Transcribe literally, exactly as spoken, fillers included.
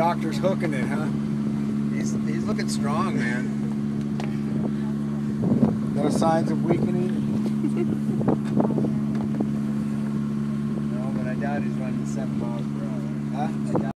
doctor's hooking it, huh? He's, he's looking strong, man. No signs of weakening? No, but I doubt he's running seven miles per hour. Huh? I doubt